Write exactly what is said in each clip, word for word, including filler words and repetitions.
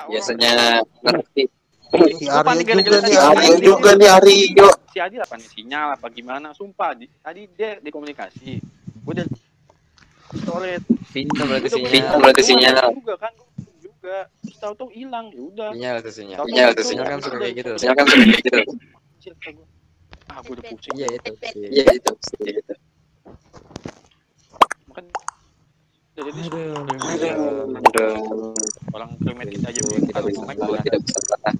biasanya ngerti. Si Aryo juga nih, Aryo juga nih Aryo. Si Adil apa nih sinyal apa gimana? Sumpah tadi dia di komunikasi. Gue udah storage. Pintar berarti sinyal. Pintar berarti sinyal. Juga kan juga. Terus tahu-tahu hilang, ya udah. Sinyal itu sinyal. Sinyal itu sinyal kan suka kayak gitu. Sinyal kan suka kayak gitu. Ah, gue udah pusing. Iya itu. Iya itu. Iya itu. Makan jadi aduh, aduh, orang krimet kita aja belum tidak bisa tidak bisa bertahan.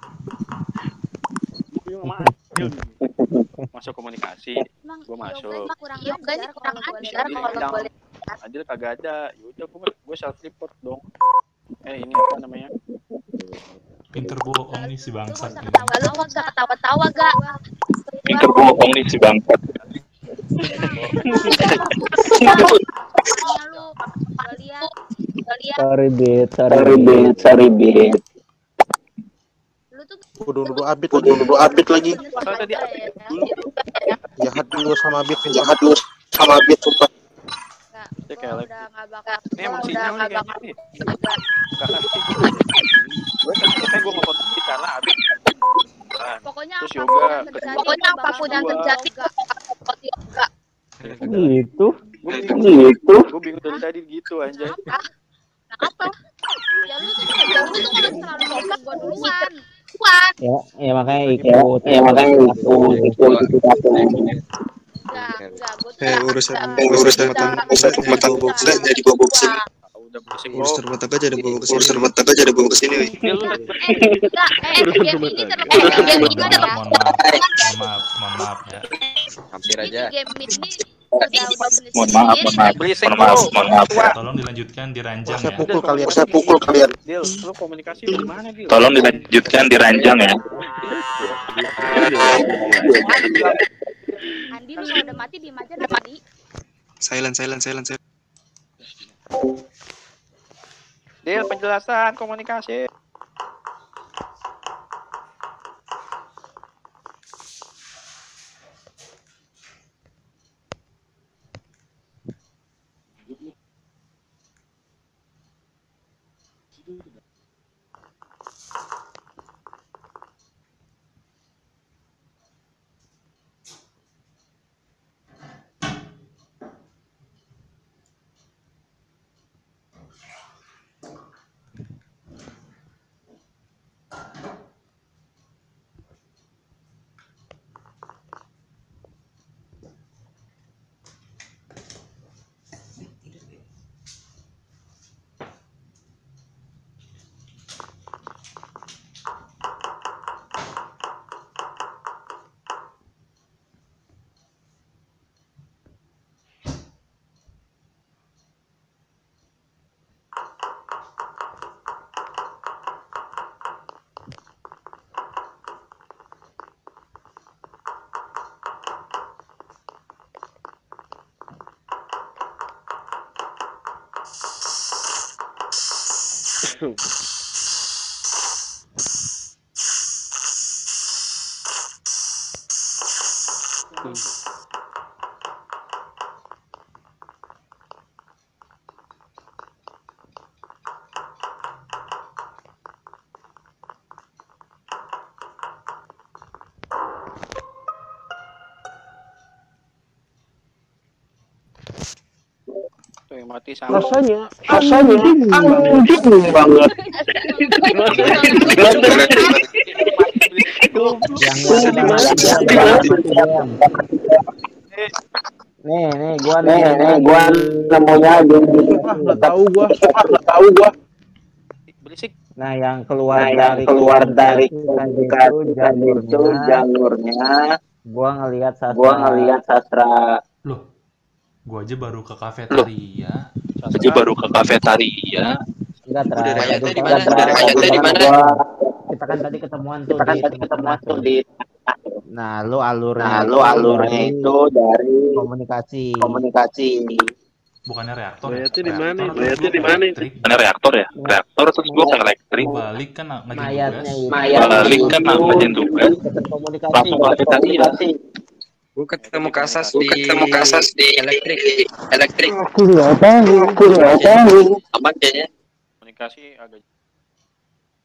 Masuk komunikasi, gue masuk. Yoga sih kurang ajar kalau boleh. Adil kagak ada, yaudah gue gue self report dong. Eh ini apa namanya? Pinter bohong nih si bangsat ini. Lu kok bisa ketawa-tawa gak? Pinter bohong nih si bangsat. Sorry bit, sorry bit, sorry bit. Kudu dulu abit lagi, dulu abit lagi. Tadi dulu. Jahat dulu sama abit, jahat dulu sama abit sumpah. Dia kayak lagi. Ini emang sinyal nih kayaknya nih. Karena gue kan gue ngomong di karena abit. Pokoknya terus yoga, pokoknya apapun yang terjadi yoga. Gitu. Gue bingung, gitu. Gue bingung dari tadi gitu anjay. Kenapa? Ya lu tuh ya lu tuh kan selalu ngomong gue duluan. Ya, ya makanya ikut. Ya makanya ikut ikut ikut. Enggak, enggak, gue tuh Eh urusan urusan urusan rumah tangga Udah jadi bawa ke sini. Udah pusing urusan rumah tangga jadi bawa ke sini. Urusan rumah tangga jadi bawa ke sini. Eh, enggak, eh, game ini terlalu game ini terlalu Mohon maaf, mohon maaf, mohon maaf ya. Hampir aja. game ini Mohon maaf, mohon maaf, mohon maaf, mohon maaf. Tolong dilanjutkan di ranjang Saya ya. pukul kalian. Saya pukul kalian. Dil, lu komunikasi di mana Dil? Tolong dilanjutkan di ranjang ya. Andi lu kalau udah mati diem aja dah Andi. Silent, silent, silent, silent. Dil, penjelasan komunikasi. Tuh yang mati sama. Rasanya, Rasanya anjing banget. Nih, nih, gua Nih, nih, gua nemunya aja. Nggak tahu gua. Nggak tahu gua. Berisik. Nah, yang keluar Nah, yang dari keluar dari komunikasi itu itu jalurnya, jalurnya. gua ngelihat sastra. Gua ngelihat sastra. Loh, gua aja baru ke kafetaria. Aja baru ke kafetaria. Enggak Udah, terang. mayatnya Tadi di kan mana? terang. Mayatnya di mana? Kita kan tadi ketemuan tuh. Kita kan di tadi ketemuan tuh di. Nah, lu alurnya. Nah, lu alurnya itu dari komunikasi. komunikasi. Bukannya reaktor ya? Mayatnya di mana? Reaktor, Mayatnya terus di gua mana? elektrik. Mana reaktor ya? Reaktor terus gua ke elektrik. Gua balik kan ngajarin Mayatnya tugas. itu. Mayat balik kan ngajarin tugas. Dekat komunikasi. Langsung ke kafetaria. Gue ketemu kasas Gua di ketemu kasas di elektrik. Elektrik. Aku nggak tahu. Aku nggak tahu. Aman kayaknya. Komunikasi agak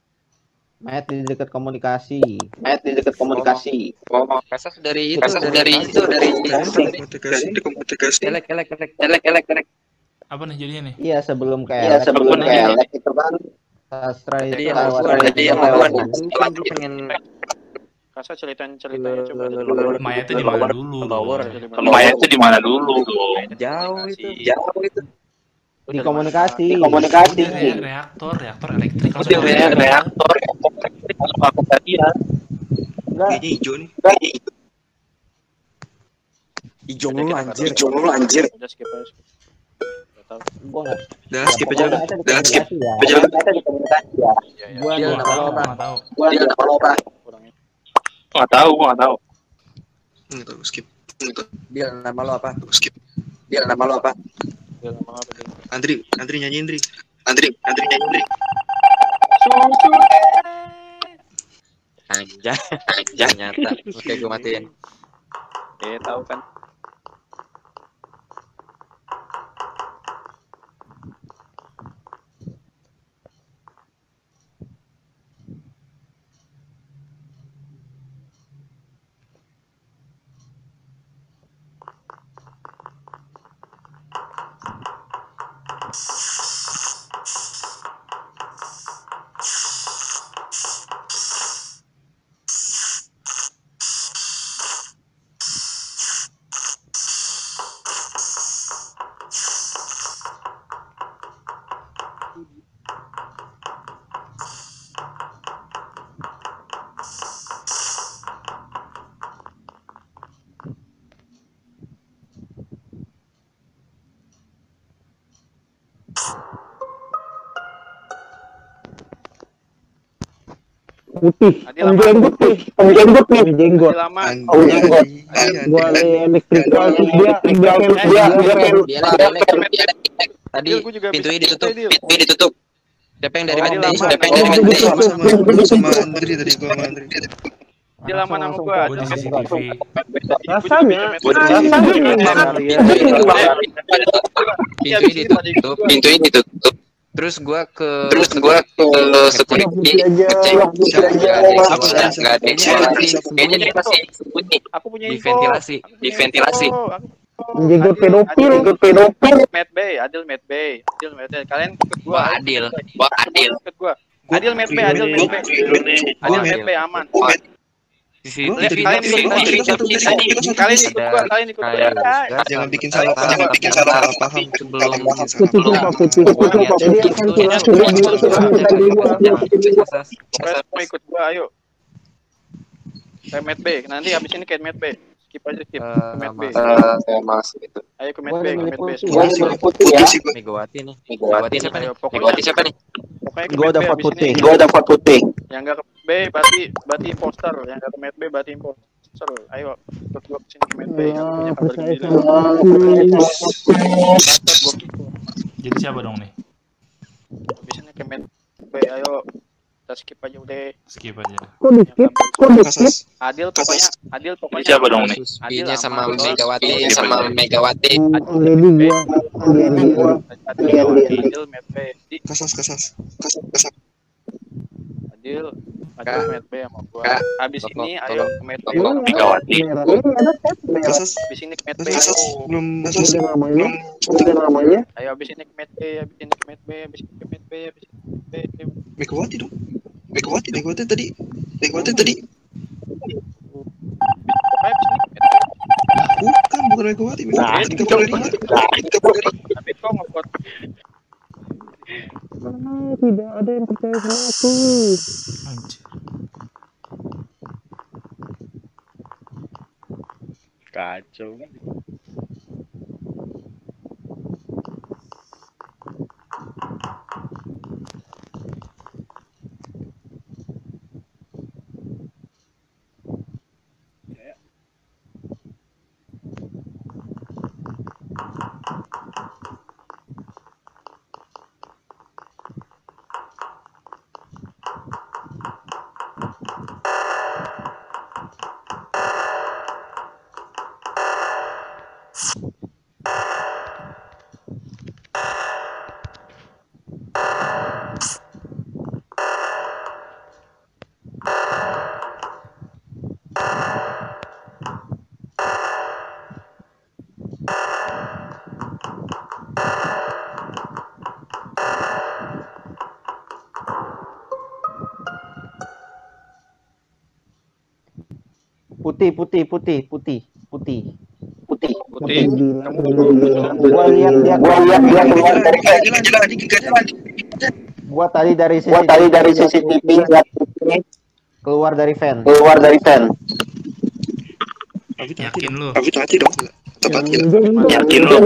Mayat di dekat komunikasi. Mayat di dekat komunikasi. Oh, kasas dari itu, Kasas dari itu dari Komunikasi, komunikasi. elek, elek, elek. elek elek elek. Apa nih jadinya nih? Iya sebelum kayak Iya sebelum kayak elek itu kan. sastra itu Jadi yang lewat gua Jadi yang lewat. Kan gue pengen Kasar ceritain ceritanya coba dulu. Mayatnya di mana dulu? Bawor Mayat itu di mana dulu? jauh itu. Jauh itu. di komunikasi. Di komunikasi. Re- reaktor, reaktor elektrik. Itu re- reaktor. Kalau aku tadi ya. Enggak, Kayaknya hijau nih. Hijau mulu anjir. Hijau mulu anjir. Udah skip aja. Gak tahu. gua enggak. Udah skip aja. Pokoknya itu di Udah skip. komunikasi ya. Jangan kata di komunikasi ya. Iya, iya. Gua Dia Gua nama nggak tahu, lo gua apa? nggak tahu. Gua dia apa apa? Kurangnya. Nggak tahu, gua nggak tahu. Nggak tahu, skip. Dia nama lo apa? Skip. Dia nama lo apa? Dia nama apa dia? Andri, Andri nyanyi Andri. Andri, Andri nyanyi Andri. Anjay. Ternyata. Oke, gue matiin. Eh, tahu kan? Putih, Adil om lama. jenggot nih, om jenggot nih, om jenggot. Adil lama. Andri. Gua elektrikal terus dia dia dia Dia dia Tadi Adil, gua juga pintunya bisa- ditutup. Adil. Ini ditutup. Siapa yang dari Adil Mende? lama. Siapa yang dari Mende? Sama sama gua sama Andri tadi gua sama Andri. Adil lama nama gua. Gua di Adil C C T V. rasanya Gua di rasanya Pintunya ditutup. Pintunya ditutup. Terus gua ke Terus gua ke security aja ngecek. aja Apa nggak ada suara? Kayaknya dia masih sembunyi Aku punya di info. ventilasi. di ventilasi. Oh, aku- om jenggot Adil, pedofil Adil. pedofil Matt Bay, Adil Matt Bay, Adil Matt Bay. Kalian ikut gua. Wah, Adil. Wah, Adil. Ikut gua. Adil Matt Bay, Adil Matt Bay. Adil Matt Bay aman. Di sini Gua Kalian dari kalian tadi ikut gua. kita satu tadi kita satu Kalian tadi. ikut gua, kalian ikut gua. kayak Ah, Jangan bikin salah paham, Jangan bikin salah paham. sebelum putih sumpah putih putih jadi akan keluar sudah di sudah tadi gua Pokoknya semua ikut gua, ayo. Kayak Matt Bay, nanti habis ini kayak Matt Bay. Skip aja skip. Ke Matt Bay. Eh, saya masih itu. Ayo ke Matt Bay, ke Matt Bay. Gua Semua. di putih ya. Putih sih gua. Megawati nih. Megawati. Megawati siapa nih? Ayo, Megawati pokoknya siapa nih? pokoknya ke Gua Matt Bay dapat habis putih. ini. Gua dapat putih. Yang enggak ke Bay berarti berarti imposter, yang enggak ke Matt Bay berarti imposter. Ayo ikut gua kesini ke Matt Bay. Yang punya kabar percaya gembira. sama aku Dapat gua kick gua. Jadi siapa dong nih? Habis ini ke Matt Bay, ayo. Kita skip aja udah. Skip aja. kok di skip kok di skip Kasas. Adil pokoknya, Adil pokoknya. Siapa dong nih? Suspinya sama aman. Megawati. Ini sama Megawati. Lady gua Lady gua Adil, Adil, Adil, Matt Bay. Di- Kasas, kasas. Kasas, kasas. Adil, Adil, Kak. Matt Bay sama gua. Kak. Habis Tolong, ini ayo tolong. ke Matt Bay. Tolong. Megawati. merah ini ada tab merah Kasas. Habis ini ke Matt Bay. Kasas. Belum kasas. udah namanya udah namanya Ayo habis ini ke Matt Bay, habis ini ke Matt Bay, habis ini ke Matt Bay, habis ini ke Matt Bay. Megawati dong. Megawati, Megawati tadi. Megawati tadi. Pokoknya habis ini ke Matt Bay. Bukan, bukan Megawati. Megawati. Tiga puluh dari Tiga puluh dari. Tapi kok ngevote Ah, tidak ada yang percaya sama aku Anjir. kacau. Putih, putih, putih, putih, putih. Putih. Putih. Gua lihat dia, Gua lihat dia keluar dari Jalan, jalan, dikit, jalan. gua tadi dari C C T V. Gua tadi dari C C T V lihat keluar dari van. keluar dari van. Tapi Yakin lu? Tapi hati dong. Tepat ya. Yakin lu?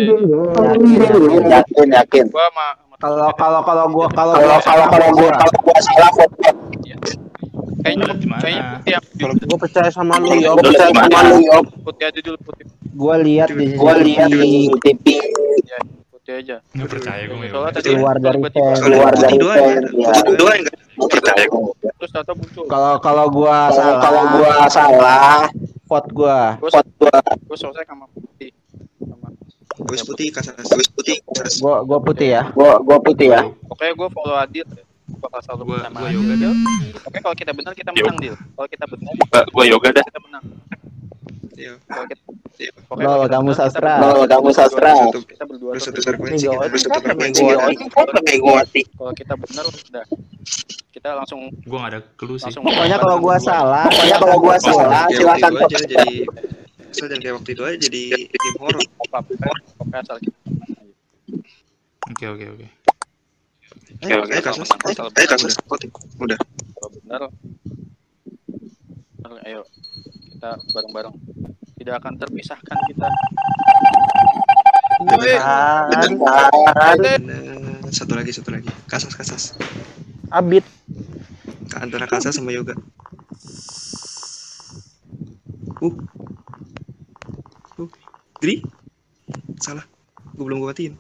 Yakin, yakin. Gua sama Kalau kalau kalau gua kalau Kalau kalau kalau gua kalau gua salah vote. kayaknya Gimana? kayaknya putih yang gua percaya sama lu, Yo. Lu sama lu, Yo. putih aja dulu putih. Gua lihat di Gua lihat di T V Ya, putih aja. Nggak percaya gue ya. Soalnya tadi keluar dari tiba-tiba van. keluar dari Putih doang ya. van. Ya. Putih doang enggak? Mau percaya gua. terus tahu muncul. Kalau kalau gua Kalau salah, kalau gua salah, vote gua. Gua vote gua gua selesai sama putih. Sama. Wis putih kasar. Wis putih kasar. Gua gua putih ya. gua gua putih ya. Pokoknya gua follow Adil. Gua bakal selalu Gua- sama gua Adil. yoga, Dil. Oke, kalau kita benar kita menang, Dil. Kalau kita benar Gua yoga dah. kita menang. Iya. Kalau kita Iya. pokoknya Lo, kalau kita kamu benar, kita sastra. berdua- Lo, kamu sastra. Kita berdua Terus tuh. satu frekuensi. Nih, Terus satu frekuensi. Pakai gua hati. Kalau kita benar udah kita langsung Gue gak ada clue sih. langsung Pokoknya kalau gua salah, Pokoknya kalau gua salah, Kayak silakan waktu itu aja jadi asal jangan kayak waktu itu aja jadi game horror. pop up. Pokoknya asal kita Oke oke oke. Eh, eh kasus. Eh kasus. Udah. kalau benar ayo kita bareng-bareng. Tidak akan terpisahkan kita. Benar. Benar. Satu lagi, satu lagi. Kasas, kasas. Abit. Antara kasas sama yoga. Uh. Uh. Dri? Salah. Gue belum gue matiin.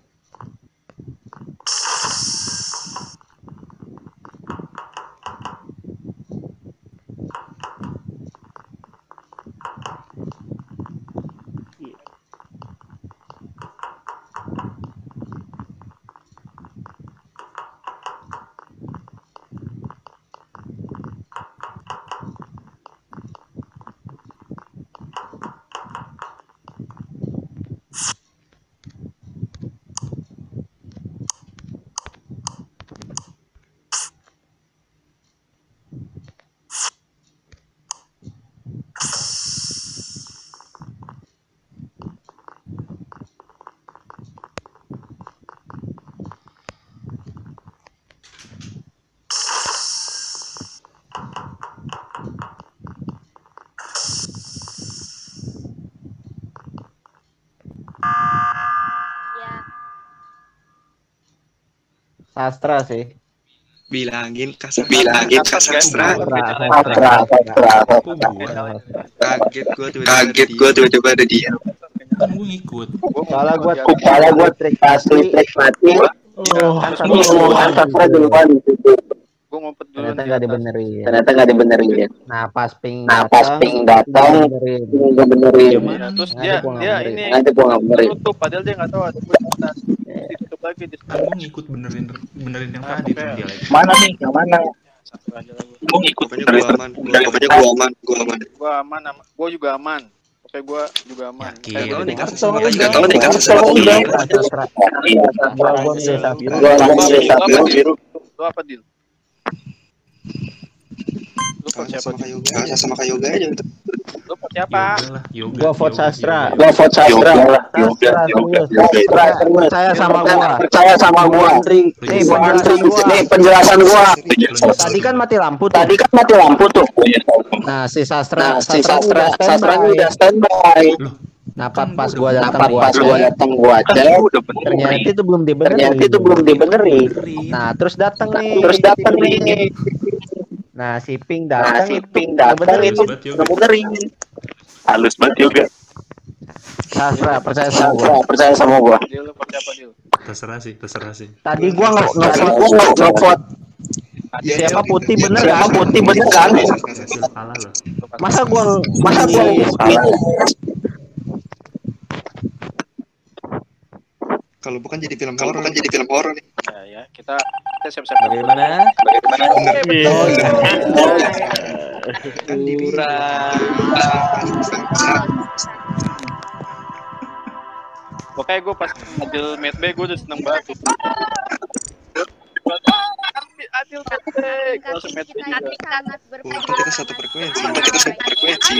Ya. Sastra sih. Bilangin kasas. Bilangin kasas. Sastra, Sastra, sastra. Kok gue? Kaget gue tiba-tiba. Kaget gua tiba-tiba ada dia. Kan gue ngikut. Soalnya gua Kepala gua trik asli, trik mati. Oh, Oh, sastra duluan. Gue ngumpet dulu ternyata di nggak atas. dibenerin. Ternyata nggak dibenerin. Nah pas ping Nah, pas ping datang, dibenerin. nggak benerin. Ya, terus Nanti dia gua nggak dia benerin. ini Nanti gua nggak benerin. tutup padahal dia nggak tahu ada gue di atas. Ditutup lagi di Kan gue ngikut benerin benerin yang tadi tuh dia lagi. Mana nih? Yang mana? satu aja lagi. Gua ngikut Pokoknya gue aman. Pokoknya gue aman. Gue aman. Gue aman, ama- gue juga aman. Oke, gue juga aman. Yakin. Gak tau nih kasas Atau sama kayu. udah. Gak tau nih kasas sama Atau kayu. udah. Sastra. Iya. Gua gua milih Safira. Gua Lu langsung apa, biru. Dil? Lu apa, Dil? Lu vote Kasas siapa, sama Dil? kayu. Kasas sama kayu aja itu. Lu vote siapa? Yoga lah, yoga. Gua vote yoga, sastra. yoga. Gua vote sastra. Yoga, Sastra, yoga, serius. yoga. Sastra, percaya sama gua. Percaya sama gua. Nih penjelasan gua. Nih penjelasan gua. Tadi kan mati lampu tuh. Tadi kan mati lampu tuh. Nah si sastra, Nah, si sastra sastra, sastranya udah standby. Nah pas pas gua Nah, datang gua pas gua cek, datang gua Kan cek, gua udah benerin. ternyata itu belum dibenerin. ternyata itu belum dibenerin. Nah terus datang nih. Terus datang nih. Nah si Ping Nah, datang si itu Ping datang ngebenerin. itu Sobat yoga. benerin. Halus banget yoga. Sastra percaya sama gua. Sastra percaya sama gua. Dil, lu vote siapa, Dil? Terserah sih, terserah sih. Tadi gua nge Tadi nge-vote gua nge- nge-vote siapa putih bener siapa kan? putih bener kan? Salah loh. Masa gua Masa gua Salah. Kalau bukan jadi film horor, bukan jadi film horor nih. Ya, ya. Kita kita siap-siap. bagaimana? Bagaimana? Oh iya. Kan dibilang. Pokoknya gue pas Adil Medbay gue udah seneng banget. Adil Adil Medbay. komunikasi kita ini sangat berbeda. Untung kita satu frekuensi. Untung kita satu frekuensi.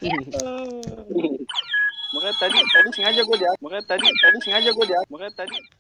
Makanya tadi tadi sengaja gue dia. Makanya tadi tadi sengaja gue dia. Makanya tadi